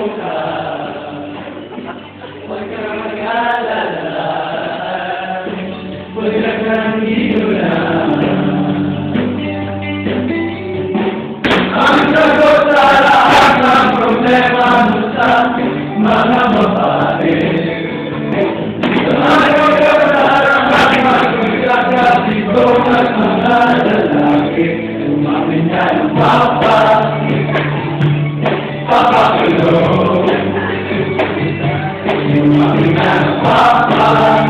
mukha, huwag kang mag-alala, huwag kang inulan. Ang sagot sa lahat ng problema mo sa mga babae, ang pagkakarang magkakasito at mga lalaki, umamin na ng papa, papakulong. Umamin na ng papa,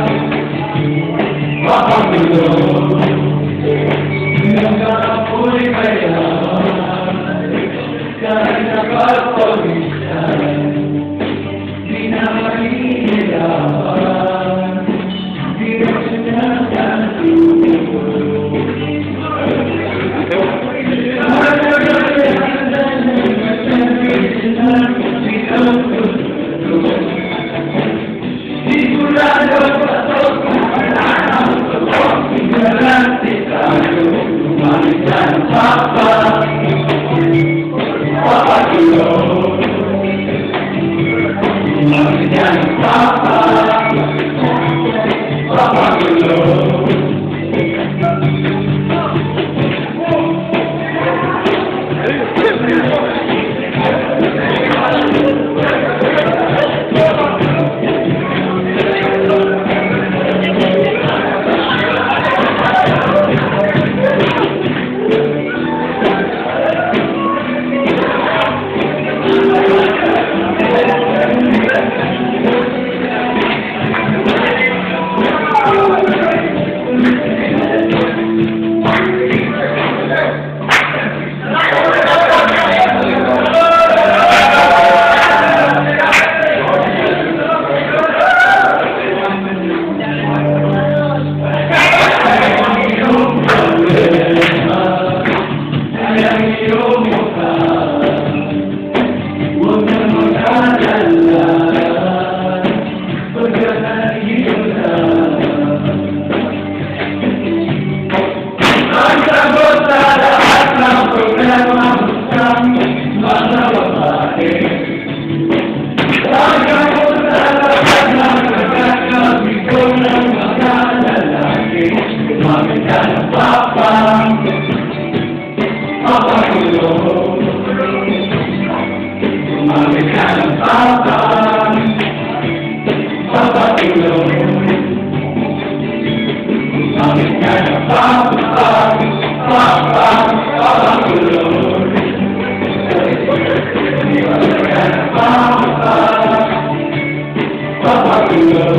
papakulong. Nagkakapuloy kaya kahit nakapag-isan, di na mahihirapan, di na sigurado sa umamit na ng papa, papakulong. Umamit na ng papa, papakulong.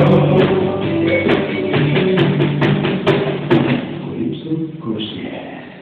Of course, yeah.